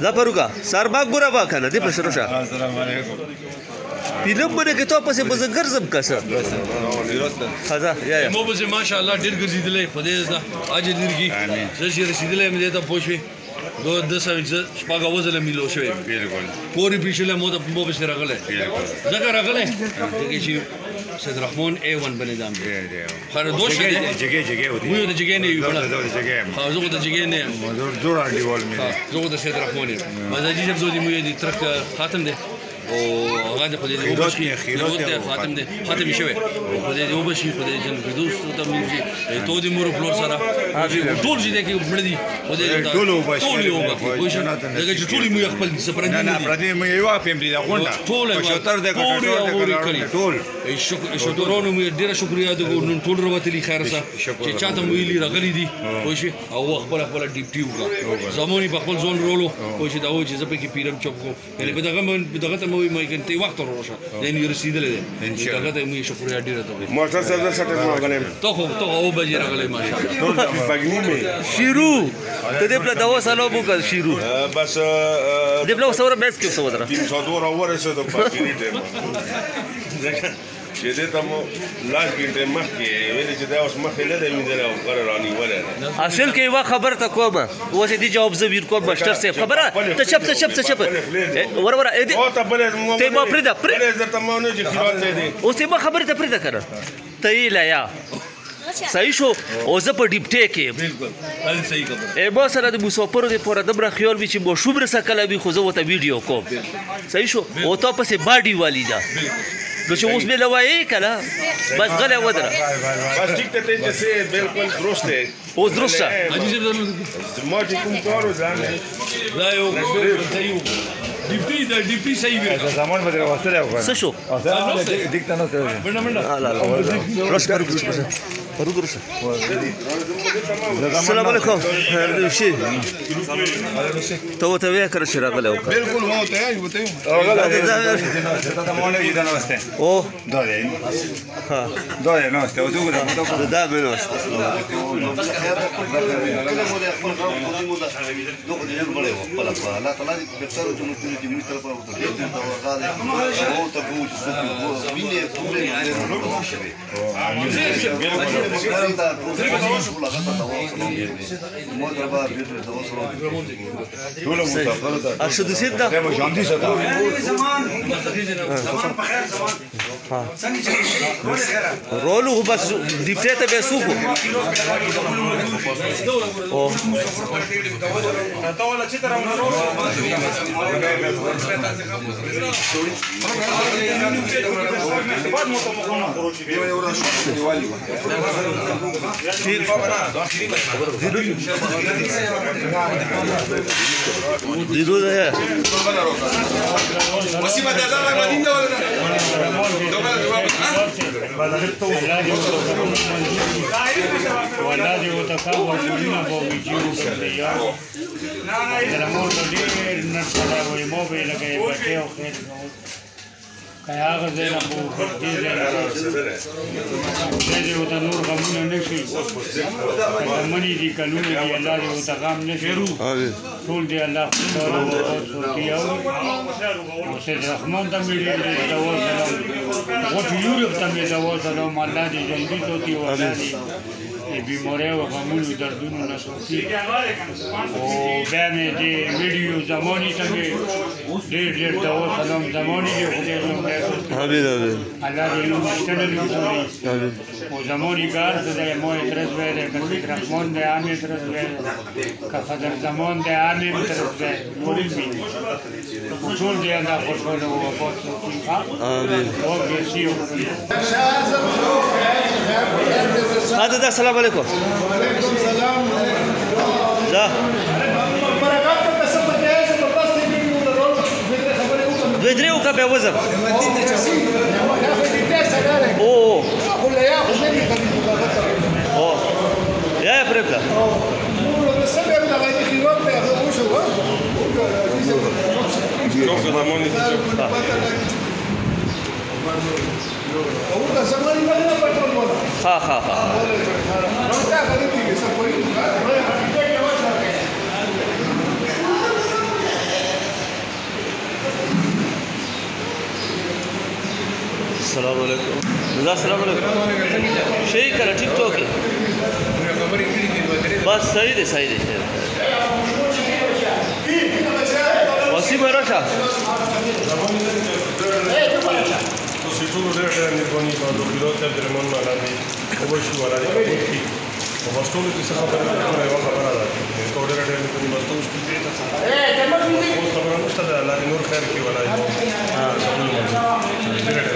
Zaparuga, sarba gura ba kana dې په شروع شه. السلام علیکم. فلم باندې کې ته پسې بزنګر زم کسه. خدا یا. مو به ماشاءالله ډیر ګرځیدلې په دې دا اج ډیرګي. زه چې رسیدلې مې ته پوښوي. دو د سوي شپږ وزله ميلو شوی. بالکل. پوری پیښله مو ته مو به سره غلې. ځکه راغلې. دغه چې سید رحمان A1 باندې دام دی. خر دوش دی. جګه ودی. مو د جګه نه یو بل. جګه. ها زه د جګه نه. جوړ دیوال مې. زه د سید رحمان یم. ما د جیب زودی مو دې ترک خاتم دی. او هغه د خدای دې وبشي خاتم دې خاتم شوی خدای دې وبشي خدای دې جنت فردوس ته مونږي ته دې مور فلور سره ټول دې کې مړ دي خدای دې ټول وبشي دغه چې ټول مو خپل سپر نه نه پردي مې یو اپم دې غونډه ټول شوتر دې ټول شکرونه مې ډیره شکریا دې نن ټول وروتلی خیر سره چې چاته مو ویلي راغلي دي خوشي او خپل ډیپټي وکړه زمونی په خپل ځون رولو خوشي دا و چې زه په کې پیرم چوک کو یعنی په دغه مو ما کنته وخت وروشه یعنی رسیدلې ده ان شاء الله ته مې شکریا ډیره ته موټر سره سټر ما غلم ته او بجې راغلې ماشاءالله بګنی مې شیرو ته دې په دوا سالو بوکل شیرو بس دې بلو سره بیس کې څه ودره 300 ورسې د پاکینی ټیم چې دې ته مو لاس ګنټه مخکې ویل چې دا اوس مخې نه دی مې او قرار رانی ولا اصل کې یو خبر ته کومه اوس دې جواب زه ویر کوم بشتر سه خبره ته چپ ور دې او ته بل ته ما پردا ته ما نه چې خلاص دې اوس ما خبره ته پردا کړه ته لا یا صحیح شو او زه په ډیپټي کې بالکل هل صحیح خبره ای با سره د مسافر د پوره دبر خیال وی چې مو شوبر سکل به خو زه وته ویډیو کوم صحیح شو او ته پسې باډي والی دا نو چې اوس مې لوي کله بس غله ودره بس ټیک ته چې بالکل درست دی او درست ما چې کوم کارو ځان لا یو ډیپټي صحیح وی زمان بدر واسطه او څه شو دیکته نو ته لا روش کړو روش السلام علیکم شي ته ویا کړ چې راغله بالکل هو ته یو ته ته مونږ یې دا نوسته او دا دی ها دا دی نوسته او څنګه دا به نوسته ارشد سید دا جاندی صدا رولو بس دیپټه ته به سوکو او دیدو ده والذي يتكون من بوجيو كريا del amor de nuestra y móvil que bateo que haga de la mujer de la نور غمونه نشي منی دي کلونه دي الله دې وتغام نشي ټول دي الله تعالی او کیاو او سید رحمان ته ملي دي او سلام او یورپ ته ملي او سلام الله دې جلدی توتي او الله دې بیماری و غمون و دردون و نسوتی و بهم دی ویدیو زمانی تا که دیر دوا سلام زمانی دی خودی زمان دیسوتی اللہ دی اون مشتنه لیوزوری و زمانی گرد دی ما اترس بیده که سید رحمان دی آمی اترس بیده که خدر زمان دی آمی اترس بیده موریل بینی و چون دی اندر خوشحاله و وفات سوتی و گرسی و هذا ده السلام عليكم. وعليكم السلام. ده. بدري وكا بيوزم. اوه. اوه. يا بريبلا. ها ها ها السلام علیکم السلام علیکم شي کړه ټیک ټاک بس صحیح دی وسیم راشه ټول ډېر نیکونی په دوکیلو ته درمن مالامي او شو ولادي کوي او واستول کې څه خبره ده یو خبره ده ټول ډېر نیکونی واستول کې ته څه خبره نشته ده الله نور خیر کې ولای